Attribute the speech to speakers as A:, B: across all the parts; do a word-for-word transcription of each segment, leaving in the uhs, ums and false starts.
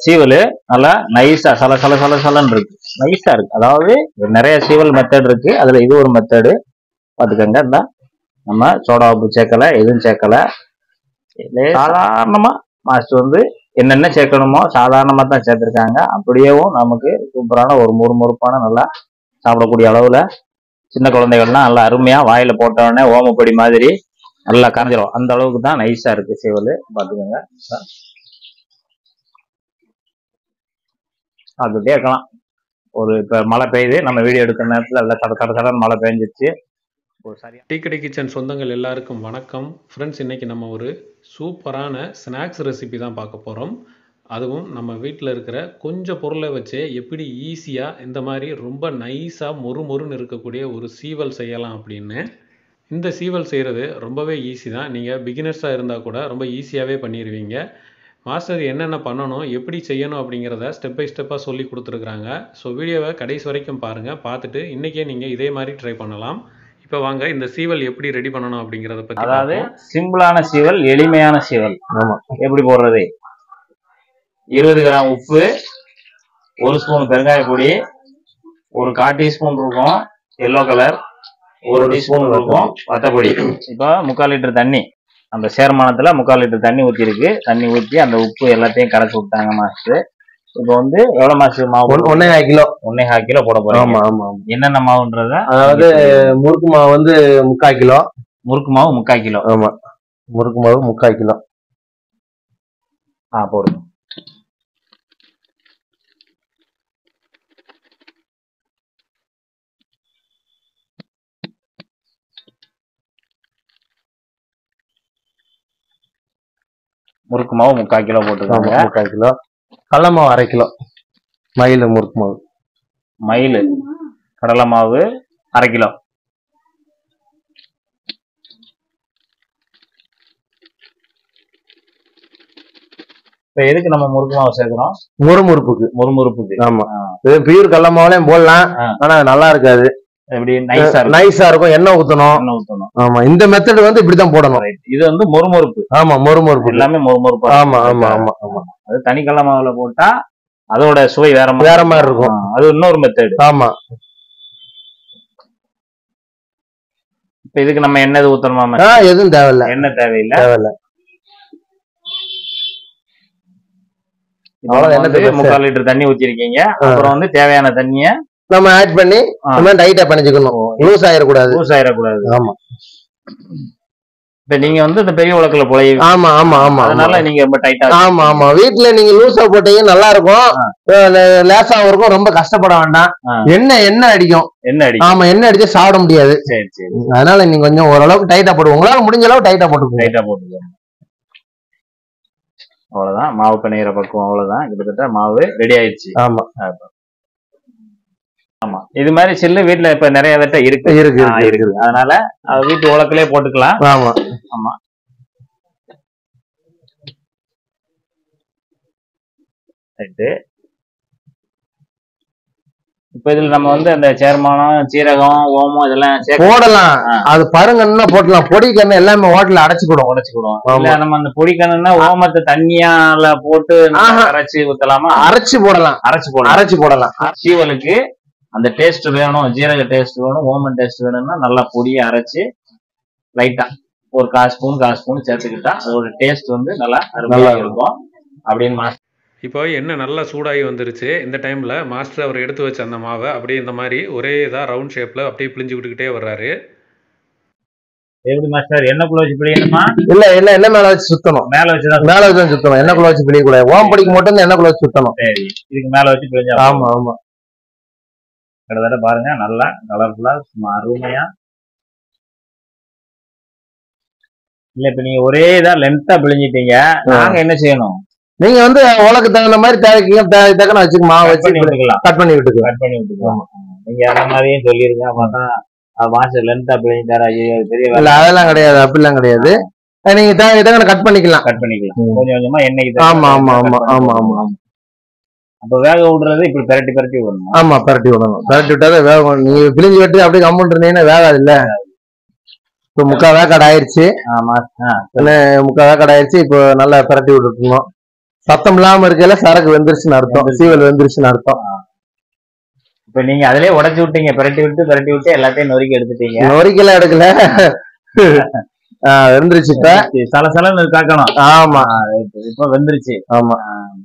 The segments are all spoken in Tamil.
A: சீவல் நல்லா நைஸா சல சல சல சலன்னு இருக்கு, நைஸா இருக்கு. அதாவது நிறைய சீவல் மெத்தட் இருக்கு, அதுல இது ஒரு மெத்தடு பாத்துக்கங்க. இந்த நம்ம சோடா உப்பு சேர்க்கல, எதுவும் சேர்க்கல, சாதாரணமா மாஸ்டர் வந்து என்னென்ன சேர்க்கணுமோ சாதாரணமா தான் சேர்த்திருக்காங்க. அப்படியேவும் நமக்கு சூப்பரான ஒரு முறுமுறுப்பான நல்லா சாப்பிடக்கூடிய அளவுல சின்ன குழந்தைகள்லாம் நல்லா அருமையா வாயில போட்ட உடனே ஓமப்பொடி மாதிரி நல்லா கரைஞ்சிரும். அந்த அளவுக்கு தான் நைஸா இருக்கு சேவல். பாத்துக்கோங்க, அதுட்டே இருக்கலாம். ஒரு இப்ப மழை பெய்யுது, நம்ம வீடியோ எடுக்கிற நேரத்துல எல்லாம் கட கட கடன் மழை பெஞ்சிச்சு.
B: டீ கடை கிச்சன் சொந்தங்கள் எல்லாருக்கும் வணக்கம் ஃப்ரெண்ட்ஸ். இன்றைக்கி நம்ம ஒரு சூப்பரான ஸ்நாக்ஸ் ரெசிபி தான் பார்க்க போகிறோம். அதுவும் நம்ம வீட்டில் இருக்கிற கொஞ்சம் பொருளை வச்சு எப்படி ஈஸியாக இந்த மாதிரி ரொம்ப நைஸாக மொறு மொறுன்னு இருக்கக்கூடிய ஒரு சீவல் செய்யலாம் அப்படின்னு. இந்த சீவல் செய்கிறது ரொம்பவே ஈஸி தான். நீங்கள் பிகினர்ஸாக இருந்தால் கூட ரொம்ப ஈஸியாகவே பண்ணிடுவீங்க. மாஸ்டர் என்னென்ன பண்ணணும், எப்படி செய்யணும் அப்படிங்கிறத ஸ்டெப் பை ஸ்டெப்பாக சொல்லி கொடுத்துருக்குறாங்க. ஸோ வீடியோவை கடைசி வரைக்கும் பாருங்கள். பார்த்துட்டு இன்றைக்கே நீங்கள் இதே மாதிரி ட்ரை பண்ணலாம். இப்போ வாங்க இந்த சீவல் எப்படி ரெடி பண்ணணும் அப்படிங்கிறத பற்றி.
A: அதாவது சிம்பிளான சீவல், எளிமையான சீவல். ஆமா, எப்படி போடுறது? இருபது கிராம் உப்பு, ஒரு ஸ்பூன் பெருங்காய பொடி, ஒரு கால் டீஸ்பூன் இருக்கும் எல்லோ கலர், ஒரு டீஸ்பூன் இருக்கும் வத்தப்பொடி. இப்போ முக்கால் லிட்டர் தண்ணி, அந்த சேர்மானத்துல முக்கால் லிட்டர் தண்ணி ஊற்றி இருக்கு. தண்ணி ஊற்றி அந்த உப்பு எல்லாத்தையும் கரைச்சி விட்டாங்க மாஸ்டர். இப்போ வந்து எவ்வளவு மாசு மாவு? ஒன்னே கால் கிலோ ஒன்னே கால் கிலோ போட போறோம். ஆமா ஆமா. என்னென்ன மாவுன்றத,
C: அதாவது முறுக்கு மாவு வந்து முக்கால் கிலோ,
A: முறுக்கு மாவு முக்கால் கிலோ.
C: ஆமா, முறுக்கு மாவு முக்கால் கிலோ.
A: ஆ போடுங்க. முறுக்கு மாவு முக்கால் கிலோ போட்டுருக்காங்க.
C: முக்கால் கிலோ. கடலை மாவு அரை கிலோ. மயில் முறுக்கு மாவு,
A: மயில் கடலை மாவு அரை கிலோ. இப்ப எதுக்கு நம்ம முறுக்கு மாவு சேர்க்கிறோம்?
C: முறுமுறுப்புக்கு.
A: முறுமுறுப்புக்கு.
C: ஆமா, பியூர் கடலை மாவுலையும் போடலாம், ஆனா நல்லா இருக்காது.
A: எப்படி நைஸா
C: நைஸா இருக்கும். எண்ணெய் ஊத்தணும்.
A: எண்ணெய் ஊத்தணும்.
C: ஆமா, இந்த மெத்தட் வந்து இப்படித்தான் போடணும்.
A: இது வந்து முறுமுறுப்பு.
C: ஆமா, முறுமுறுப்பு
A: எல்லாமே முறுமுறுப்பு.
C: ஆமா ஆமா ஆமா ஆமா.
A: அது தனி கடலை மாவுல போட்டா அதோட சுவை வேற
C: வேற மாதிரி இருக்கும்.
A: அது இன்னொரு மெத்தட்.
C: ஆமா.
A: இப்ப இதுக்கு நம்ம எண்ணெய் ஊத்தணுமா?
C: எதுவும் தேவையில்லை,
A: எண்ணெய் தேவையில்லை
C: தேவையில்லை.
A: முக்கால் லிட்டர் தண்ணி ஊத்திருக்கீங்க. அப்புறம் வந்து தேவையான தண்ணிய
C: நம்ம ஆட் பண்ணி டைட்டா பண்ணிக்கணும். லூஸ் ஆயிடக்கூடாது,
A: லூஸ் ஆயிடக்கூடாது.
C: ஆமா.
A: இப்ப நீங்க வந்து இந்த பெரிய உலக்கில போய்.
C: ஆமா ஆமா ஆமா.
A: அதனால நீங்க ரொம்ப டைட்டா.
C: ஆமா ஆமா. வீட்டுல நீங்க லூஸா போட்டீங்க நல்லா இருக்கும், லேசாவும் இருக்கும், ரொம்ப கஷ்டப்பட வேண்டாம். எண்ணெய் எண்ணெய் அடிக்கும்.
A: எண்ணெய் அடிக்கும்.
C: ஆமா, எண்ணெய் அடிச்சு சாப்பிட முடியாது.
A: சரி சரி.
C: அதனால நீங்க கொஞ்சம் ஓரளவுக்கு டைட்டா போடுவோம். உங்களால முடிஞ்ச அளவு டைட்டா போட்டுக்கோங்க.
A: டைட்டா போட்டுக்கோங்க. அவ்வளவுதான், மாவு பிணையிற பக்குவம். அவ்வளவுதான், கிட்டத்தட்ட மாவு ரெடி ஆயிடுச்சு.
C: ஆமா
A: ஆமா. இது மாதிரி சில்லு வீட்டுல இப்ப நிறைய வெட்ட இருக்கு
C: இருக்கு
A: இருக்கு. அதனால வீட்டு உலக்கிலே போட்டுக்கலாம்.
C: ஆமா
A: ஆமா. ரைட்டு. இப்ப இதுல நம்ம வந்து அந்த சேர்மானம், சீரகம், ஓமம் இதெல்லாம்
C: போடலாம். அது பருங்கன்னா போடலாம். பொடி கண்ணு எல்லாமே ஹோட்டல்ல அடைச்சுக்கூடும்
A: உடைச்சுக்கூடும். இல்ல நம்ம அந்த பொடி கண்ணுன்னா ஓமத்தை தண்ணியால போட்டு அரைச்சு ஊத்தலாமா?
C: அரைச்சு போடலாம்.
A: அரைச்சு போடலாம்.
C: அரைச்சு போடலாம்.
A: சீவலுக்கு அந்த டேஸ்ட் வேணும், ஜீரக டேஸ்ட் வேணும், ஓமன் டேஸ்ட் வேணும்னா நல்லா பொடியை அரைச்சு லைட்டா ஒரு கால் ஸ்பூன் கால் ஸ்பூன் சேர்த்துக்கிட்டா அதோட டேஸ்ட் வந்து நல்லா அருமையா இருக்கும் அப்படின்னு.
B: இப்போ எண்ணெய் நல்லா சூடாகி வந்துருச்சு. இந்த டைமில் மாஸ்டர் அவர் எடுத்து வச்ச அந்த மாவை அப்படியே இந்த மாதிரி ஒரே இதாக ரவுண்ட் ஷேப்பில் அப்படியே பிழிஞ்சு விட்டுக்கிட்டே வர்றாரு.
A: எப்படி மாஸ்டர் எண்ணெய்க்குள்ள வச்சு பிழியணுமா?
C: இல்ல இல்ல, எண்ணெய் மேல வச்சு சுத்தணும்.
A: மேல வச்சுதான்
C: மேல வச்சு சுத்தணும். எண்ணெய்க்குள்ள வச்சு பிழிய கூடாது. ஓம் படிக்கு மட்டும் தான் எண்ணெய்க்குள்ள வச்சு சுத்தணும்.
A: சரி, இதுக்கு மேல வச்சு பிழிஞ்சா.
C: ஆமா ஆமா.
A: கிட்டத்தட்ட பாருங்க நல்லா கலர்ஃபுல்லா சும்மா அருமையா. இல்ல இப்ப நீங்க ஒரே இதா லென்த்தா பிழிஞ்சிட்டீங்க. நாங்க என்ன செய்யணும்?
C: நீங்க வந்து உலக்கு தகுந்த மாதிரி தேவைக்கு தேவை தக்கன வச்சுக்க மாவு வச்சு
A: விட்டுக்கலாம்.
C: கட் பண்ணி விட்டுக்கலாம்.
A: கட் பண்ணி விட்டுக்கலாம். நீங்க அந்த மாதிரியும் சொல்லிருங்க. பார்த்தா மாஸ்டர் லென்த்தா பிழிஞ்சிட்டாரு. ஐயோ பெரிய.
C: இல்ல அதெல்லாம் கிடையாது, அப்படிலாம் கிடையாது. நீங்க தேவை தக்கன கட் பண்ணிக்கலாம்.
A: கட் பண்ணிக்கலாம் கொஞ்சம் கொஞ்சமா எண்ணெய்.
C: ஆமா ஆமா ஆமா ஆமா ஆமா.
A: அப்ப வேக விடுறது இப்படி பெரட்டி பெரட்டி விடணும்.
C: ஆமா, பெரட்டி விடணும். பெரட்டி விட்டாதான் வேக. நீங்க பிழிஞ்சு விட்டு அப்படியே கம்முன்னு இருந்தீங்கன்னா வேகாது இல்ல. இப்ப முக்கா வேக்காடு ஆயிடுச்சு.
A: ஆமா,
C: முக்கா வேக்காடு ஆயிடுச்சு. இப்போ நல்லா பெரட்டி விட்டுருக்கணும். சத்தம் இல்லாம இருக்கல சரக்கு வெந்துருச்சுன்னு அர்த்தம், சீவல் வெந்துருச்சுன்னு அர்த்தம்.
A: இப்ப நீங்க அதிலே உடைச்சு விட்டீங்க, பிரட்டி விட்டு பிரட்டி விட்டு எல்லாத்தையும் நொறுக்கி எடுத்துட்டீங்க.
C: நொறுக்கல எடுக்கல, வெந்துருச்சு. இப்ப
A: சல சலன்னு காக்கணும்.
C: ஆமா,
A: இப்ப வெந்துருச்சு.
C: ஆமா,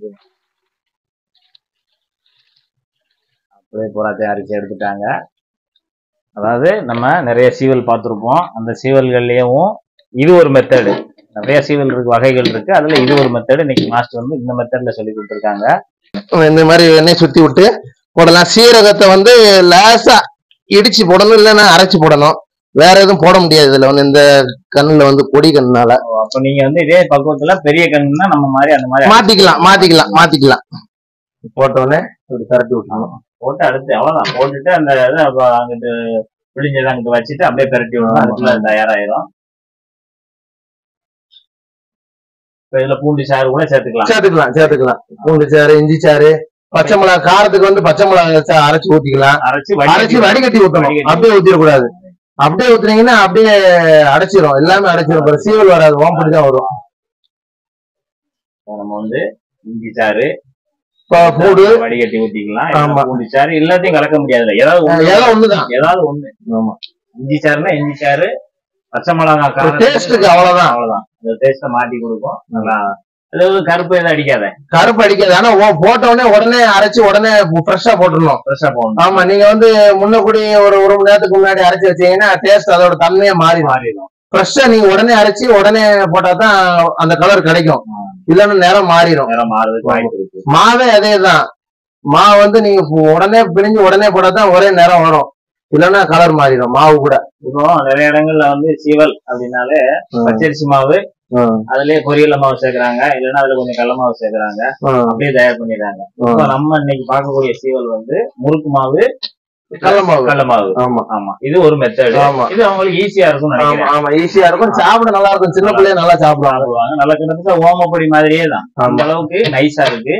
A: அப்படியே பூராத்தையும் அரைச்சி எடுத்துட்டாங்க. அதாவது நம்ம நிறைய சீவல் பார்த்துருப்போம். அந்த சீவல்கள்லயும் இது ஒரு மெத்தடு. நிறைய சீவல் இருக்கு, வகைகள் இருக்கு. அதுல இது ஒரு மெத்தடு. இன்னைக்கு மாஸ்டர் வந்து இந்த மெத்தட்ல சொல்லி கொடுத்துருக்காங்க.
C: இந்த மாதிரி எண்ணெய் சுத்தி விட்டு போடலாம். சீரகத்தை வந்து லேசா இடிச்சு போடணும், இல்லைன்னா அரைச்சு போடணும். வேற எதுவும் போட முடியாது இதுல வந்து, இந்த கண்ணுல வந்து பொடி கண்ணுனால.
A: அப்ப நீங்க வந்து இதே பக்குவத்துல பெரிய கண்ணுன்னா நம்ம மாதிரி அந்த மாதிரி
C: மாத்திக்கலாம் மாத்திக்கலாம் மாத்திக்கலாம். போட்டோன்னே இப்படி கரட்டி விட்டணும்.
A: போட்டு அடுத்து அவ்வளவுதான். போட்டுட்டு அந்த இதை அங்கிட்டு பிடிஞ்சதை அங்கிட்டு வச்சுட்டு அப்படியே பெரட்டி விடணும். அதுக்குள்ள தயாராயிரும். இப்ப இதுல பூண்டு சாறு கூட சேர்த்துக்கலாம்
C: சேர்த்துக்கலாம் சேர்த்துக்கலாம் பூண்டு சாறு, இஞ்சி சாறு, பச்சை மிளகா. காரத்துக்கு வந்து பச்சை மிளகா அரைச்சு ஊத்திக்கலாம்.
A: அரைச்சு
C: அரைச்சு வடிகட்டி ஊத்தணும். அப்படியே ஊத்திடக்கூடாது. அப்படியே ஊத்துனீங்கன்னா அப்படியே அடைச்சிரும், எல்லாமே அடைச்சிரும். சீவல் வராது, ஓம்படிதான் வரும்.
A: நம்ம வந்து இஞ்சி சாறு,
C: பூண்டு
A: வடிகட்டி ஊத்திக்கலாம். பூண்டு சாறு எல்லாத்தையும் கலக்க முடியாது. ஏதாவது ஒண்ணுதான், ஏதாவது ஒண்ணு. ஆமா, இஞ்சி சாறுனா இஞ்சி சாறு, பச்சை மிளகா
C: டேஸ்ட்டுக்கு அவ்வளவுதான்.
A: அவ்வளவுதான். அந்த டேஸ்ட்டை மாட்டி கொடுக்கும். நல்லா அதாவது கருப்பு எதுவும் அடிக்காத,
C: கருப்பு அடிக்காது. ஆனா போட்ட உடனே உடனே அரைச்சு உடனே ஃப்ரெஷ்ஷா போட்டுடணும்.
A: ஃப்ரெஷ்ஷா போடணும்.
C: ஆமா, நீங்க வந்து முன்ன கூடி ஒரு ஒரு மணி நேரத்துக்கு முன்னாடி அரைச்சு வச்சீங்கன்னா டேஸ்ட் அதோட தன்மையே மாறி மாறிடும். ஃப்ரெஷ்ஷா நீங்க உடனே அரைச்சு உடனே போட்டாதான் அந்த கலர் கிடைக்கும். இல்லன்னா நேரம் மாறிடும்.
A: நேரம் மாறுறதுக்கு வாய்ப்பு இருக்கு.
C: மாவே அதேதான். மா வந்து நீங்க உடனே பிரிஞ்சு உடனே போட்டாதான் ஒரே நேரம் வரும், இல்லன்னா கலர் மாறிடும் மாவு கூட.
A: இப்போ நிறைய இடங்கள்ல வந்து சீவல் அப்படின்னாலே பச்சரிசி மாவு, அதுலயே பொரியல மாவு சேர்க்கறாங்க, இல்லைன்னா அதுல கொஞ்சம் கடல மாவு சேர்க்கறாங்க, அப்படியே தயார் பண்ணிடுறாங்க. இப்போ நம்ம இன்னைக்கு பார்க்கக்கூடிய சீவல் வந்து முறுக்கு மாவு, கடல மாவு கடல மாவு ஆமா ஆமா இது ஒரு மெத்தட். இது அவங்களுக்கு ஈஸியா இருக்கும் நினைக்கிறேன்.
C: ஆமா, ஈஸியா இருக்கும், சாப்பிட நல்லா இருக்கும். சின்ன பிள்ளைய நல்லா சாப்பிடுவாங்க.
A: நல்லா கிட்டத்தட்ட ஓமப்பொடி மாதிரியே தான், அந்த அளவுக்கு நைஸா இருக்கு.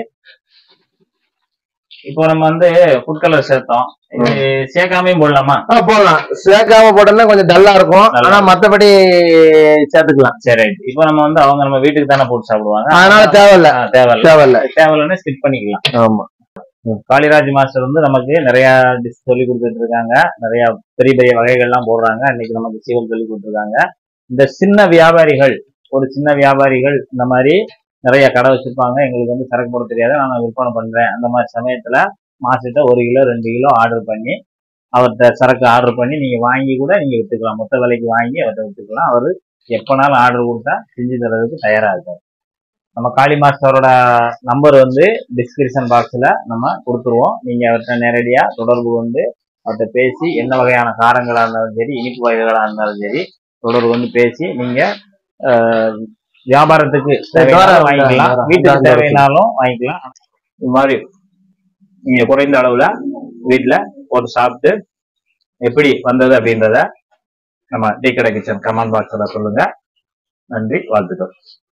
A: இப்போ நம்ம வந்து ஃபுட் கலர் சேர்த்தோம், இது சேர்க்காமையும் போடலாமா?
C: போடலாம். சேர்க்காம போட்டோம்னா கொஞ்சம் டல்லா இருக்கும், ஆனா மத்தபடி சேர்த்துக்கலாம்.
A: சரி, இப்போ நம்ம வந்து அவங்க நம்ம வீட்டுக்கு தானே போட்டு சாப்பிடுவாங்க,
C: அதனால தேவையில்ல
A: தேவையில்ல தேவையில்ல தேவையில்லன்னு ஸ்கிப் பண்ணிக்கலாம்.
C: ஆமா,
A: காளிராஜ் மாஸ்டர் வந்து நமக்கு நிறைய டிஷ் சொல்லி கொடுத்துட்டு இருக்காங்க. நிறைய பெரிய பெரிய வகைகள்லாம் போடுறாங்க. இன்னைக்கு நமக்கு சீவல் சொல்லி கொடுத்துருக்காங்க. இந்த சின்ன வியாபாரிகள், ஒரு சின்ன வியாபாரிகள் இந்த மாதிரி நிறைய கடை வச்சிருப்பாங்க. எங்களுக்கு வந்து சரக்கு போட தெரியாது, நான் விற்பனை பண்றேன். அந்த மாதிரி சமயத்துல மாசிட்ட ஒரு கிலோ ரெண்டு கிலோ ஆர்டர் பண்ணி அவர்கிட்ட சரக்கு ஆர்டர் பண்ணி நீங்க வாங்கி கூட நீங்க வித்துக்கலாம். மொத்த விலைக்கு வாங்கி அவர்கிட்ட வித்துக்கலாம். அவரு எப்பனாலும் ஆர்டர் கொடுத்தா செஞ்சு தர்றதுக்கு தயாரா இருக்காரு. நம்ம காளி மாஸ்டரோட நம்பர் வந்து டிஸ்கிரிப்ஷன் பாக்ஸ்ல நம்ம கொடுத்துருவோம். நீங்க அவர்கிட்ட நேரடியா தொடர்பு கொண்டு அவர்கிட்ட பேசி என்ன வகையான காரங்களா இருந்தாலும் சரி, இனிப்பு வகைகளா இருந்தாலும் சரி, தொடர்பு கொண்டு பேசி நீங்க வியாபாரத்துக்கு வாங்கிக்கலாம், வீட்டுக்கு தேவைனாலும் வாங்கிக்கலாம். இது மாதிரி நீங்க குறைந்த அளவுல வீட்டுல போட்டு சாப்பிட்டு எப்படி வந்தது அப்படின்றத நம்ம டீ கடை கிச்சன் கமெண்ட் பாக்ஸ்ல சொல்லுங்க. நன்றி, வாழ்த்துக்கள்.